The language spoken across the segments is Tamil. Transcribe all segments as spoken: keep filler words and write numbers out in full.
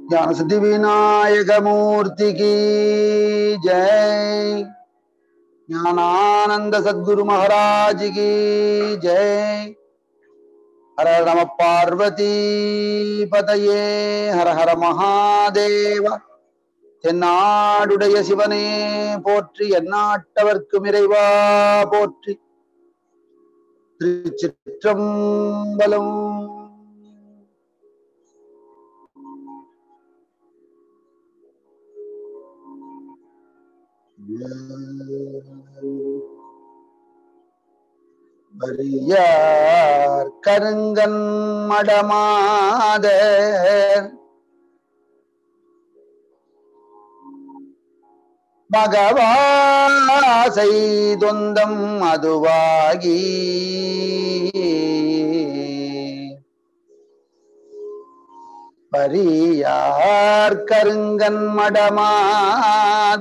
ज्ञान सिद्धि विनायक मूर्ति की जय। ज्ञानानंद सद्गुरु महाराज की जय। हर हर नमः पार्वती पतये हर हर महादेव। தென்னாடுடைய சிவனே போற்றி, எந்நாட்டவர்க்கும் இறைவா போற்றி. திருச்சிற்றம்பலம். வரியார் கருங்கன் மடமாத மகவாசை தொந்தம் அதுவாகி பரியார் கருங்கன் மடமாத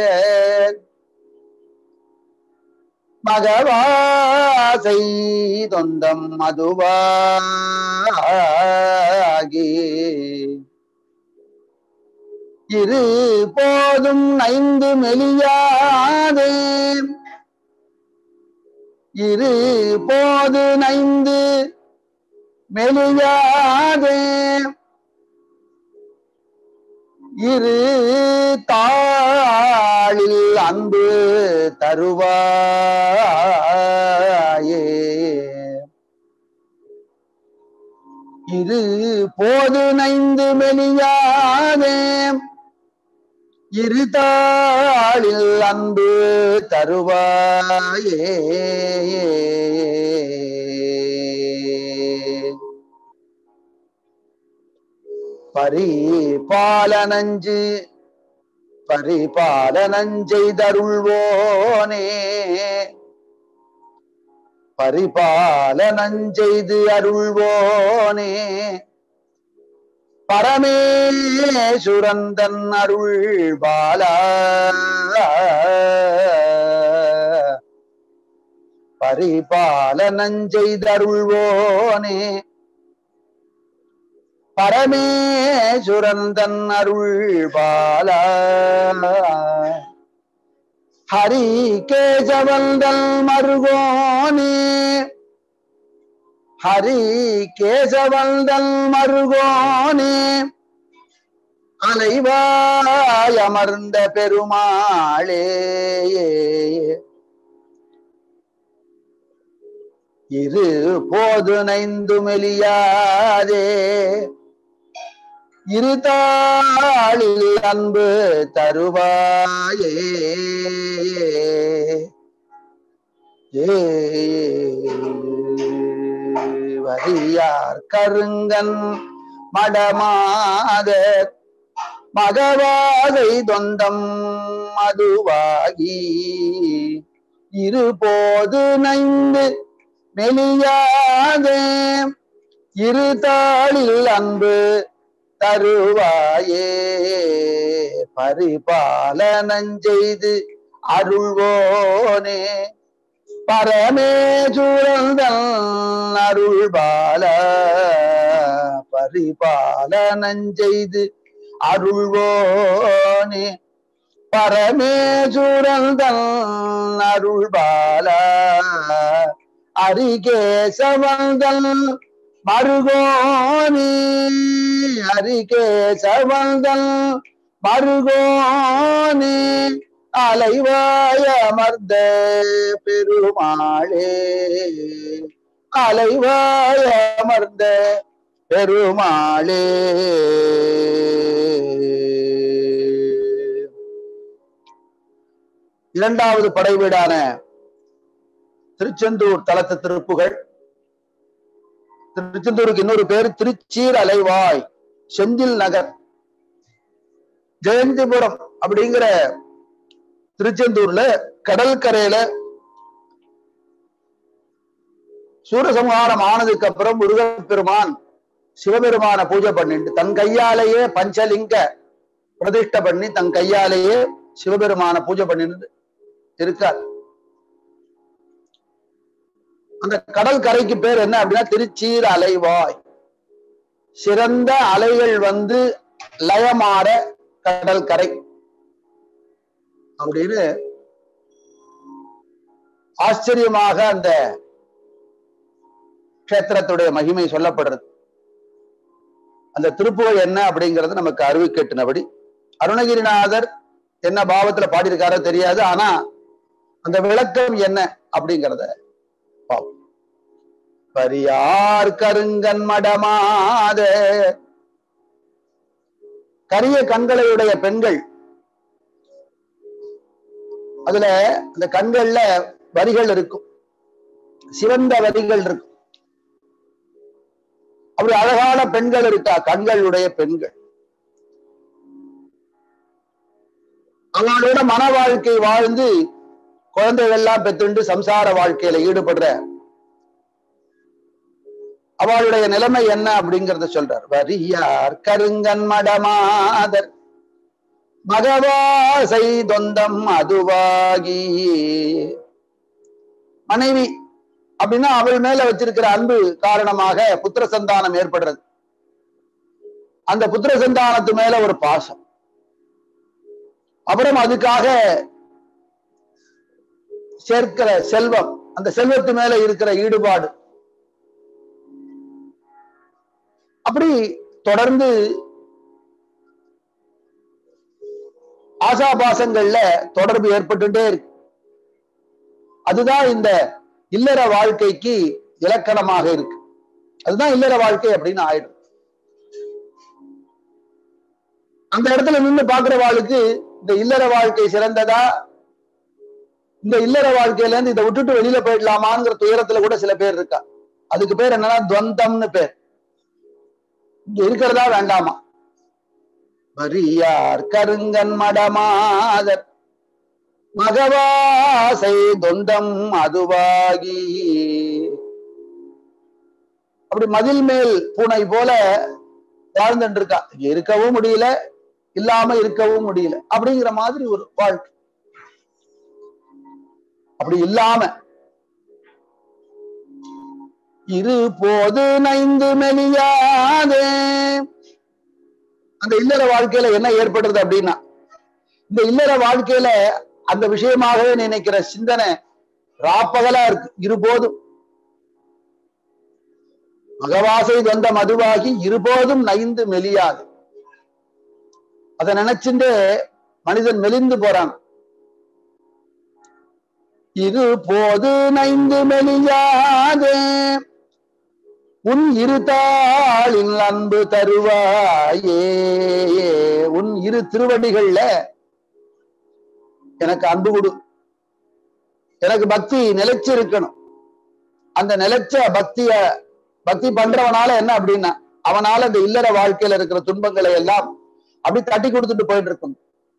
மகவாசை தொந்தம் அதுவாகி இரு போதும் ஐந்து மெலியாதே இரு போது ஐந்து மெலியாதே இரு தாளில் அன்பு தருவாயே. இரு போது ஐந்து மெலியாதே இரு தாளில் அன்பு தருவாயே. பரிபாலனஞ்சு பரிபாலனஞ்செய்தருள்வோனே பரிபாலனஞ்செய்து அருள்வோனே பரமேசுரந்தன் அருள் பாலா. பரிபாலனஞ்செய்தருள்வோனே பரமேசுரந்தன் அருள் பாலா. ஹரி கேசவந்தல் மருகோனே ஹரி கேசவந்தல் மருகோனே அலைவாய் அமர்ந்த பெருமாளே. இரு போது நைந்து மெலியாதே இரு தாளில் அன்பு தருவாயே. வரியார் கருங்கன் மடமாத மகவாதை தொந்தம் அதுவாகி இரு போது நைந்து மெலியாதே இரு தாளில் அன்பு தருவாயே. பரிபாலனஞ்செய்து அருள்வோனே பரமேசுரந்தன் அருள் பால. பரிபாலனஞ்செய்து அருள்வோனே பரமேசுரந்தன் அருள் பால. அரிகேசவந்தன் மருகோனே அரிகேசவந்தன் மருகோனே அலைவாய அமர்ந்த பெருமாளே. அலைவாய அமர்ந்த பெருமாளே. இரண்டாவது படை வீடான திருச்செந்தூர் தலத்து திருப்புகள். திருச்செந்தூருக்கு இன்னொரு பேர் திருச்சீர் அலைவாய் செந்தில் நகர். ஜெயந்திபுரம் அப்படிங்கிற திருச்செந்தூர்ல கடற்கரையில சூரசம்ஹாரம் ஆனதுக்கு அப்புறம் முருகப்பெருமான் சிவபெருமான பூஜை பண்ணிட்டு தன் கையாலேயே பஞ்சலிங்க பிரதிஷ்டை பண்ணி தன் கையாலேயே சிவபெருமான பூஜை பண்ணிட்டு இருக்கார். அந்த கடல் கரைக்கு பேர் என்ன அப்படின்னா திருச்சீர் அலைவாய். சிறந்த அலைகள் வந்து லயமாற கடல் கரை அப்படின்னு ஆச்சரியமாக அந்த கஷேத்திரத்துடைய மகிமை சொல்லப்படுறது. அந்த திருப்புகழ் என்ன அப்படிங்கிறது நமக்கு அறிவு கேட்டினபடி அருணகிரிநாதர் என்ன பாவத்துல பாடியிருக்காரோ தெரியாது. ஆனா அந்த விளக்கம் என்ன அப்படிங்கிறத பார்ப்போம். பரியார் கருங்கன் மடமாத கரிய கண்களையுடைய பெண்கள், அதுல அந்த கண்கள்ல வரிகள் இருக்கும், சிவந்த வரிகள் இருக்கும். அப்படி அழகான பெண்கள் இருக்கா, கண்களுடைய பெண்கள். அவங்களோட மன வாழ்க்கை வாழ்ந்து குழந்தைகள் எல்லாம் பெற்றுண்டு சம்சார வாழ்க்கையில ஈடுபடுற அவளுடைய நிலைமை என்ன அப்படிங்கறத சொல்றார். வரியார் கருங்கன் மடமாதர் மகவாசை தொந்தம் அதுவாகி. மனைவி அப்படின்னா அவள் மேல வச்சிருக்கிற அன்பு காரணமாக புத்திர சந்தானம் ஏற்படுறது. அந்த புத்திர சந்தானத்து மேல ஒரு பாசம், அப்புறம் அதுக்காக சேர்க்கிற செல்வம், அந்த செல்வத்து மேல இருக்கிற ஈடுபாடு, அப்படி தொடர்ந்து ஆசாபாசங்கள்ல தொடர்பு ஏற்பட்டுட்டே இருக்கு. அதுதான் இந்த இல்லற வாழ்க்கைக்கு இலக்கணமாக இருக்கு. அதுதான் இல்லற வாழ்க்கை அப்படின்னு ஆயிடும். அந்த இடத்துல நின்று பாக்குறவாளுக்கு இந்த இல்லற வாழ்க்கை சிறந்ததா, இந்த இல்லற வாழ்க்கையில இருந்து இதை விட்டுட்டு வெளியில போயிடலாமாங்கிற துயரத்துல கூட சில பேர் இருக்கா. அதுக்கு பேர் என்னன்னா துவந்தம்னு பேர். இங்க இருக்கிறதா வேண்டாமா. வரியார் கருங்கன் மடமாதர் மகவாசை தொந்தம் அதுவாகி. அப்படி மதில் மேல் பூனை போல வாழ்ந்துட்டு இருக்கா. இங்க இருக்கவும் முடியல, இல்லாம இருக்கவும் முடியல அப்படிங்கிற மாதிரி ஒரு வாழ்க்கை. அப்படி இல்லாம இரு போது நைந்து மெலியாதே. அந்த இல்லற வாழ்க்கையில என்ன ஏற்படுறது அப்படின்னா, இந்த இல்லற வாழ்க்கையில அந்த விஷயமாகவே நினைக்கிற சிந்தனை ராப்பகலா இருக்கு. இருபோதும் மகவாசை வந்த மதுவாகி இருபோதும் நைந்து மெலியாது. அதை நினைச்சுட்டு மனிதன் மெலிந்து போறான். இது போது நைந்து மெலியாதே உன் இருத்தாளின் அன்பு தருவாயே. உன் இரு திருவடிகள்ல எனக்கு அன்பு கொடு, எனக்கு பக்தி நிலைச்சு இருக்கணும். அந்த நிலைச்ச பக்திய பக்தி பண்றவனால என்ன அப்படின்னா, அவனால இந்த இல்லற வாழ்க்கையில இருக்கிற துன்பங்களை எல்லாம் அப்படி தட்டி கொடுத்துட்டு போயிட்டு இருக்கும்.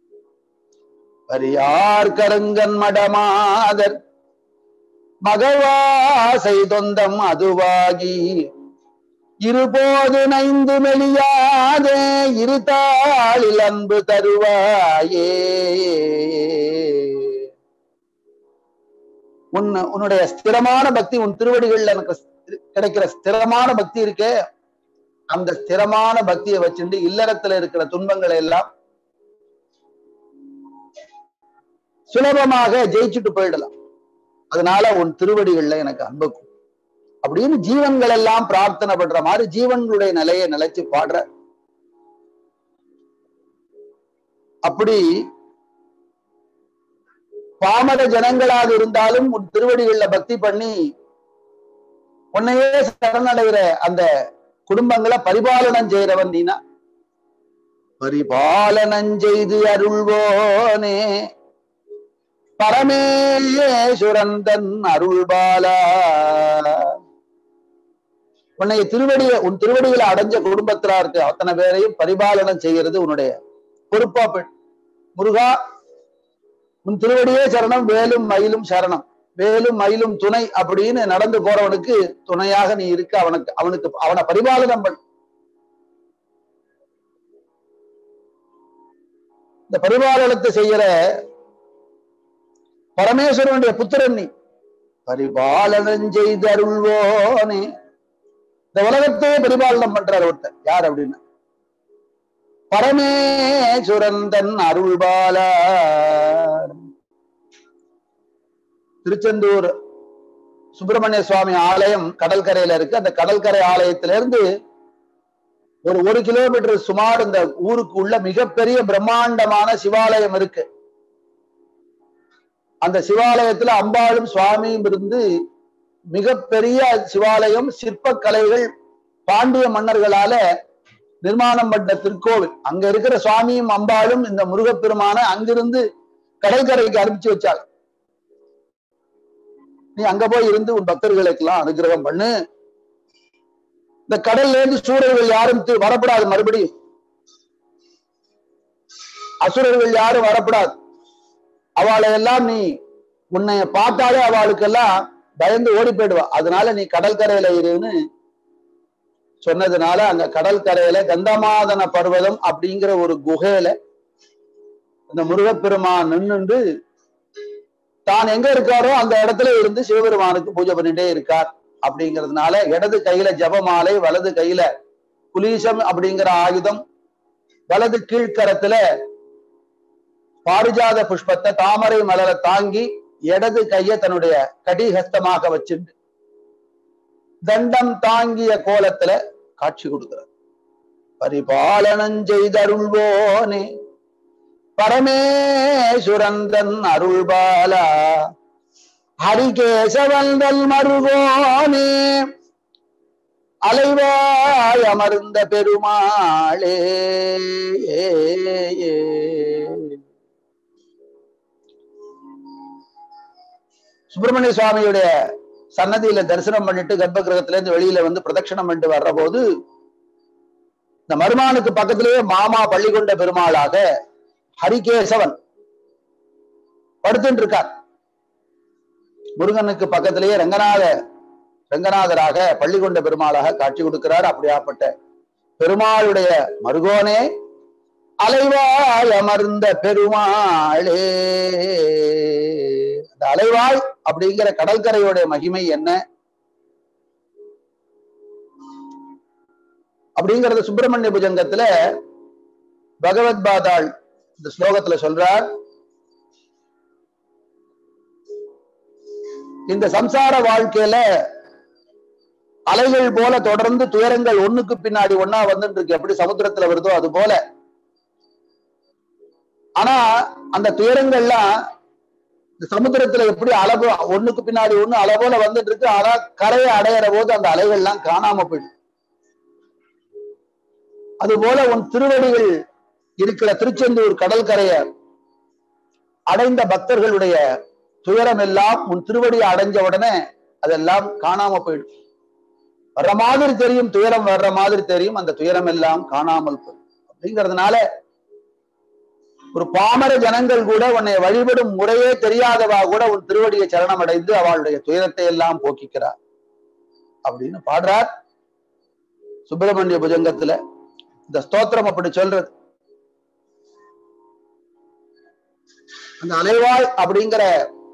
வரியார் கருங்கன் மடமாதர் மகவாசை தொந்தம் அதுவாகி இருபோது நைந்து மெலியாதே இருத்தாளில் அன்பு தருவாயே. உன் உன்னுடைய ஸ்திரமான பக்தி, உன் திருவடிகள்ல எனக்கு கிடைக்கிற ஸ்திரமான பக்தி இருக்கே, அந்த ஸ்திரமான பக்தியை வச்சுட்டு இல்லறத்துல இருக்கிற துன்பங்களை எல்லாம் சுலபமாக ஜெயிச்சுட்டு போயிடலாம். அதனால உன் திருவடிகள்ல எனக்கு அன்புக்கும் அப்படின்னு ஜீவன்கள் எல்லாம் பிரார்த்தனை பண்ற மாதிரி ஜீவன்களுடைய நிலையை நிலைச்சு பாடுற. அப்படி பாமர ஜனங்களாக இருந்தாலும் உன் திருவடிகள்ல பக்தி பண்ணி உன்னையே சரணடைகிற அந்த குடும்பங்களை பரிபாலனம் செய்யறவன் நீனா. பரிபாலனம் செய்து அருள்வோனே பரமேஸ்வரன் தன் அருள்பாலா. உன்னை திருவடிய உன் திருவடிகளை அடைஞ்ச குடும்பத்திலா இருக்கு அத்தனை பேரையும் பரிபாலனம் செய்கிறது உன்னுடைய பொறுப்பா. பெண் முருகா, உன் திருவடியே சரணம், வேலும் மயிலும் சரணம், வேலும் மயிலும் துணை அப்படின்னு நடந்து போறவனுக்கு துணையாக நீ இருக்க. அவனுக்கு அவனுக்கு அவனை பரிபாலனம் பண்ண. இந்த பரிபாலனத்தை செய்யற பரமேஸ்வரனுடைய புத்திரன் நீ. பரிபாலனம் செய்து அருள்வோனே. இந்த உலகத்தையே பரிபாலனம் பண்றார் ஒருத்தர். யார் அப்படின்னா பரமேஸ்வரன் தன் அருள்பாலா. திருச்செந்தூர் சுப்பிரமணிய சுவாமி ஆலயம் கடற்கரையில இருக்கு. அந்த கடற்கரை ஆலயத்திலிருந்து ஒரு ஒரு கிலோமீட்டர் சுமார் இந்த ஊருக்கு உள்ள மிகப்பெரிய பிரம்மாண்டமான சிவாலயம் இருக்கு. அந்த சிவாலயத்துல அம்பாளும் சுவாமியும் இருந்து மிகப்பெரிய சிவாலயம். சிற்பக்கலைகள் பாண்டிய மன்னர்களால நிர்மாணம் பண்ண திருக்கோவில். அங்க இருக்கிற சுவாமியும் அம்பாளும் இந்த முருகப்பெருமான அங்கிருந்து கடற்கரைக்கு அனுப்பிச்சு வச்சாங்க. நீ அங்க போய் இருந்து உன் பக்தர்களுக்கெல்லாம் அனுகிரகம் பண்ணு. இந்த கடல்ல இருந்து சூழல்கள் யாரும் வரப்படாது, மறுபடியும் அசுரர்கள் யாரும் வரப்படாது. அவளை எல்லாம் நீ உன்னை பார்த்தாலே அவளுக்கெல்லாம் பயந்து ஓடி போயிடுவா. அதனால நீ கடற்கரையில இருன்னு சொன்னதுனால அங்க கடற்கரையில கந்தமாதன பர்வதம் அப்படிங்கிற ஒரு குகையில இந்த முருகப்பெருமான் நின்று தான் எங்க இருக்காரோ அந்த இடத்துல இருந்து சிவபெருமானுக்கு பூஜை பண்ணிட்டே இருக்கார். அப்படிங்கிறதுனால இடது கையில ஜபமாலை, வலது கையில குலீசம் அப்படிங்கிற ஆயுதம், வலது கீழ்கரத்துல பாரிஜாத புஷ்பத்தை தாமரை மலரை தாங்கி இடது கைய தன்னுடைய கடிஹஸ்தமாக வச்சுட்டு தண்டம் தாங்கிய கோலத்துல காட்சி கொடுக்கிறார். பரிபாலனம் செய்தருள்வோனே பரமேஸ்வரந்தன் அருள்பாலா ஹரிகேசவந்தல் மருகோனே அலைவாய் அமர்ந்த பெருமாளே. சுப்பிரமணிய சுவாமியுடைய சன்னதியில தரிசனம் பண்ணிட்டு கர்ப்ப கிரகத்துல இருந்து வெளியில வந்து பிரதட்சணம் பண்ணிட்டு வர்ற போது இந்த மருமானுக்கு பக்கத்திலேயே மாமா பள்ளிகொண்ட பெருமாளாக ஹரிகேசவன் படுத்துட்டு இருக்கார். முருகனுக்கு பக்கத்திலேயே ரங்கநாத ரங்கநாதராக பள்ளிகொண்ட பெருமாளாக காட்சி கொடுக்கிறார். அப்படியாப்பட்ட பெருமாளுடைய மருகோனே அலைவாய் அமர்ந்த பெருமாளே. அந்த அலைவாய் அப்படிங்கிற கடற்கரையோடைய மகிமை என்ன அப்படிங்கறது சுப்பிரமணிய புஜங்கத்துல பகவத் பாதாள் இந்த ஸ்லோகத்துல சொல்றார். இந்த சம்சார வாழ்க்கையில அலைகள் போல தொடர்ந்து துயரங்கள் ஒண்ணுக்கு பின்னாடி ஒன்னா வந்துட்டு இருக்கு. எப்படி சமுத்திரத்துல வருதோ அது போல. ஆனா அந்த துயரங்கள்லாம் இந்த சமுத்திரத்துல எப்படி அளவு ஒண்ணுக்கு பின்னாடி ஒண்ணு அள போல வந்துட்டு இருக்கு. ஆனா கரையை அடையிற போது அந்த அலைகள்லாம் காணாம போயிடும். அது போல உன் திருவடிகள் இருக்கிற திருச்செந்தூர் கடற்கரையை அடைந்த பக்தர்களுடைய துயரம் எல்லாம் உன் திருவடியை அடைஞ்ச உடனே அதெல்லாம் காணாம போயிடும். வர்ற மாதிரி தெரியும், துயரம் வர்ற மாதிரி தெரியும், அந்த துயரம் எல்லாம் காணாமல் போயிடும். அப்படிங்கிறதுனால ஒரு பாமர ஜனங்கள் கூட உன்னை வழிபடும் முறையே தெரியாதவா கூட உன் திருவடியை சரணம் அடைந்து அவளுடைய துயரத்தை எல்லாம் போக்கிக்கிறார் அப்படின்னு பாடுறார் சுப்பிரமணிய புஜங்கத்துல. இந்த ஸ்தோத்திரம் அப்படி சொல்றது. அந்த அலைவாய் அப்படிங்கிற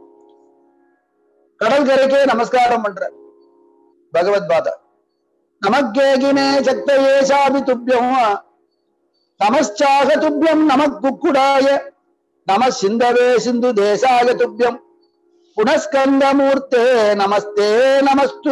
கடற்கரைக்கே நமஸ்காரம் பண்ற பகவத் பாதா. நமக்கேகினே சக்தையே சாபி துப்பியம் நமச்சாக துப்பியம் நமக்குக்குடாய நம சிந்தவே சிந்து தேசாய துப்பியம் புனஸ்கந்த மூர்த்தே நமஸ்தே நமஸ்து.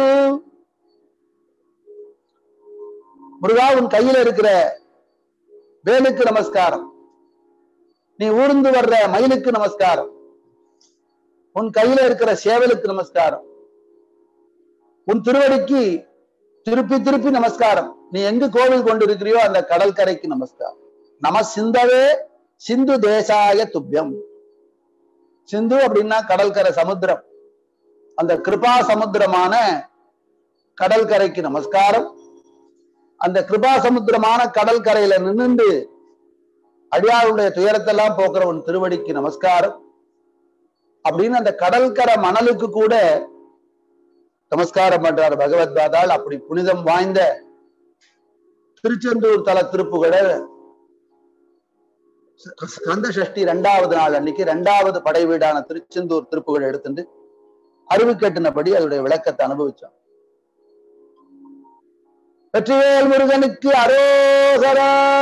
முருகா உன் கையில இருக்கிற வேலுக்கு நமஸ்காரம், நீ ஊர்ந்து வர்ற மயிலுக்கு நமஸ்காரம், உன் கையில இருக்கிற சேவலுக்கு நமஸ்காரம், உன் திருவடிக்கு திருப்பி திருப்பி நமஸ்காரம், நீ எங்கு கோவில் கொண்டு இருக்கிறியோ அந்த கடற்கரைக்கு நமஸ்காரம். நம சிந்தவே சிந்து தேசாய துப்பியம். சிந்து அப்படின்னா கடற்கரை சமுத்திரம். அந்த கிருபா சமுத்திரமான கடற்கரைக்கு நமஸ்காரம். அந்த கிருபா சமுத்திரமான கடற்கரையில நின்று அடியாருடைய துயரத்தெல்லாம் போக்குற உன் திருவடிக்கு நமஸ்காரம் அப்படின்னு அந்த கடற்கரை மணலுக்கு கூட நமஸ்காரம் பண்றார் பகவத் பாதாள். அப்படி புனிதம் வாய்ந்த திருச்செந்தூர் தல திருப்புகழை ஸ்கந்த சஷ்டி இரண்டாவது நாள் அன்னைக்கு இரண்டாவது படை வீடான திருச்செந்தூர் திருப்புகழை எடுத்துட்டு அறிவு கேட்டினபடி அதோடைய விளக்கத்தை அனுபவிச்சோம். வெற்றிவேல் முருகனுக்கு அரோகரா.